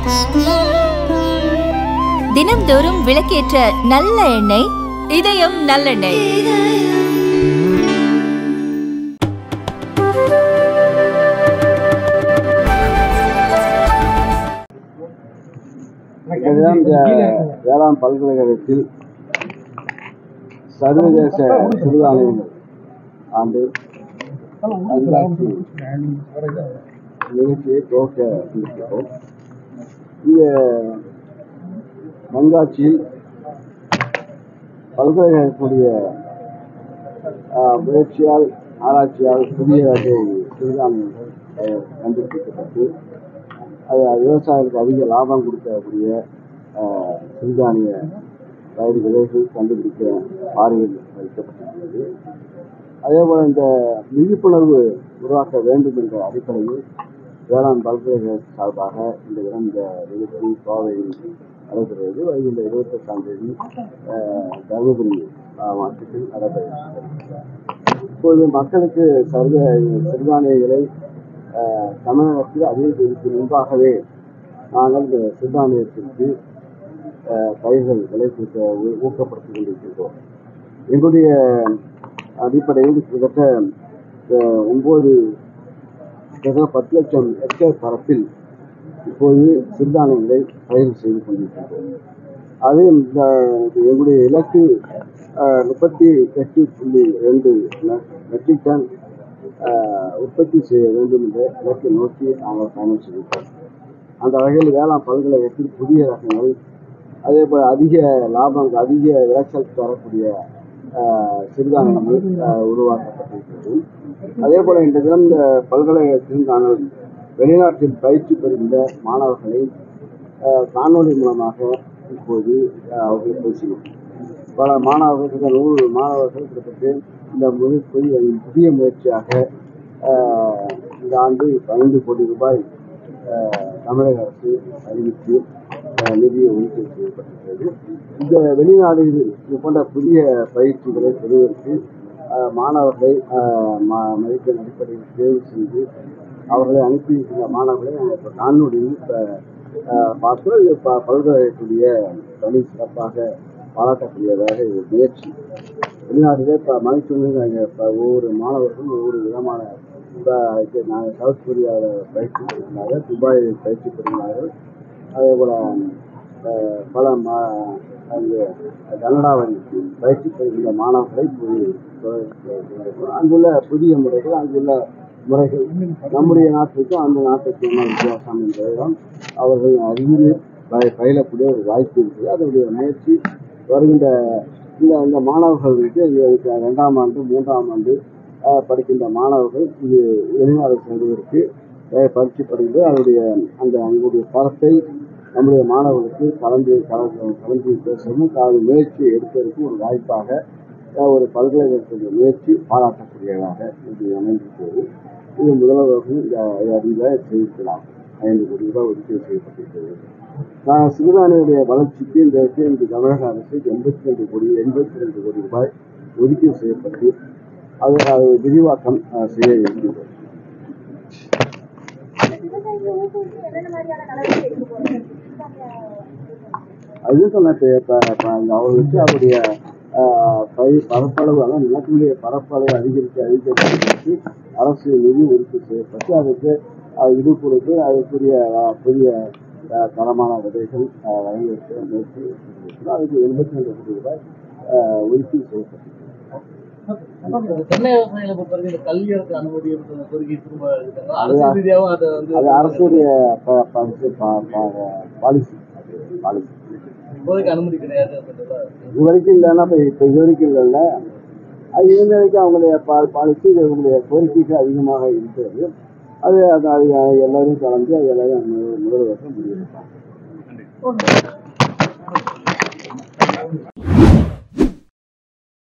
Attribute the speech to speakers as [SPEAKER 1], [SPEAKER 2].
[SPEAKER 1] தினம்தோறும் விளக்கேற்ற நல்ல எண்ணெய் இதயம் நல்லெண்ணெய்.
[SPEAKER 2] வேளாண் பல்கலைக்கழகத்தில் சர்வதேச சிறுதானியங்கள் ஆண்டு நிகழ்ச்சியை துவக்க இருக்கிறோம். இந்த கண்காட்சியில் பல்கலைக்கழகத்துடைய முயற்சியால் ஆராய்ச்சியால் புதிய வகை சிறுதானியங்கள் கண்டுபிடிக்கப்பட்டு அது விவசாயிகளுக்கு அதிக லாபம் கொடுக்கக்கூடிய சிறுதானிய பயிர் விதைகள் கண்டுபிடிக்க பார்வையில் வைக்கப்பட்டிருக்கிறது. அதேபோல் இந்த விழிப்புணர்வு உருவாக்க வேண்டும் என்ற அடிப்படையில் வேளாண் பல்கலைக்கழக சார்பாக இந்த நிகழ்ச்சி கோவையில் நடைபெறுவது வருகின்ற 28ஆம் தேதி தருமபுரி மாவட்டத்தில் நடைபெறுகிறது. இப்போது மக்களுக்கு சிறுதானியங்களை தமிழகத்தில் அதிகரிப்பதற்கு முன்பாகவே நாங்கள் இந்த சிறுதானியத்திற்கு பயிர்கள் விளைவிக்க ஊக்கப்படுத்திக் கொண்டிருக்கின்றோம். எங்களுடைய அடிப்படையில் கிட்டத்தட்ட 10 லட்சம் ஹெக்டேர் பரப்பில் இப்போது சிறுதானியங்களை பயிர் செய்து கொண்டிருக்கின்றோம். அது எங்களுடைய இலக்கு 38.2 மெட்ரிக் டன் உற்பத்தி செய்ய வேண்டும் என்ற இலக்கை நோக்கி நாங்கள் பயணம் செய்திருக்கோம். அந்த வகையில் வேளாண் பல்கலைக்கழகத்தில் புதிய ரகங்கள், அதே போல் அதிக லாபம், அதிக விளைச்சல் தரக்கூடிய சிறுதானியங்கள் உருவாக்கப்பட்டிருக்கிறது. அதே போல் இந்த தினம் இந்த பல்கலைக்கழகத்தில் நாங்கள் வெளிநாட்டில் பயிற்சி பெறுகின்ற மாணவர்களை காணொலி மூலமாக இப்போது அவர்கள் பேசினோம். பல மாணவர்கள் 100 மாணவர்கள் கிட்டத்தட்ட இந்த புதிய முயற்சியாக இந்த ஆண்டு 5 கோடி ரூபாய் தமிழக அரசு அறிவித்து நிதியை ஒதுக்கீடு செய்யப்பட்டிருக்கிறது. இந்த வெளிநாடுகளில் இது போன்ற புதிய பயிற்சிகளை பெறுவதற்கு மாணவர்களை மதிப்பெண் அடிப்படையில் தேர்வு செய்து அவர்களை அனுப்பி இந்த மாணவர்களை நாங்கள் காணொலியில் பார்த்து பல்கலைக்கழகத்துடைய பணி சிறப்பாக பாராட்டக்கூடியதாக முயற்சி. வெளிநாட்டிலே மணிச்சொல்லில் ஒவ்வொரு மாணவர்களும் ஒவ்வொரு விதமான நாங்கள் சவுத் கொரியாவில் பயிற்சி பெறுகிறார்கள், துபாயில் பயிற்சி பெறுகிறார்கள். அதே போல் பல கனடாவில் பயிற்சி பெறுகின்ற மாணவர்களை அங்குள்ள புதிய முறைகள், அங்குள்ள முறைகள் நம்முடைய நாட்டுக்கும் அந்த நாட்டுக்கு என்ன வித்தியாசம் என்பதுதான் அவர்கள் அறிந்து பயிலக்கூடிய ஒரு வாய்ப்பு இருக்குது. அதனுடைய முயற்சி வருகின்ற இந்த மாணவர்களுக்கு 2ஆம் ஆண்டு 3ஆம் ஆண்டு படிக்கின்ற மாணவர்கள் இது வெளிநாடு செல்வதற்கு பயிற்சி பெறுகிறது. அதனுடைய அங்குடைய தரத்தை நம்முடைய மாணவர்களுக்கு கலந்து பேசவும் முயற்சி எடுப்பதற்கு ஒரு வாய்ப்பாக ஒரு பல்கலைக்கழகத்துடைய முயற்சி பாராட்டக்கூடியதாக இது அமைந்திருக்கிறது. இது முதல்வர்கள் அறிந்த செய்திருக்கலாம். 5 கோடி ரூபாய் ஒதுக்கீடு செய்யப்பட்டிருக்கிறது. நாங்கள் சிறுதானியுடைய வளர்ச்சிக்கு இந்த தமிழக அரசு 82 கோடி ரூபாய் ஒதுக்கீடு செய்யப்பட்டு அதை விரிவாக்கம் செய்ய இருக்கின்றோம். அது சொன்னது அவர்களுக்கு அவருடைய பரப்பளவு, அதான் நிலத்தினுடைய பரப்பளவு அதிகரித்து அரசு நிதி ஒதுக்கீடு செய்யப்பட்டு அதுக்கு இது கொடுத்து அதுக்குரிய புதிய தரமான விதைகள் வழங்கியிருக்கிற முயற்சி அதுக்கு 82 கோடி ரூபாய் ஒதுக்கீடு செய்யப்பட்டிருக்கிறது.
[SPEAKER 3] தென்னை விவசாயிகளை பொறுத்தவரைக்கும் இந்த கல்வியரசு அனுமதி கோரிக்கை திரும்ப
[SPEAKER 2] அது அரசுடைய பாலிசி.
[SPEAKER 3] இப்போதைக்கு அனுமதி கிடையாது.
[SPEAKER 2] இது வரைக்கும் இல்லைன்னா இப்போ இது வரைக்கும் இல்லைல்ல, அது இருந்த வரைக்கும் அவங்களுடைய பாலிசி இவங்களுடைய கோரிக்கைக்கு அதிகமாக இருக்கிறது. அது எல்லாரும் கலந்து அது எல்லாரும் முதல்வர்கள் முடிவெடுப்பாங்க.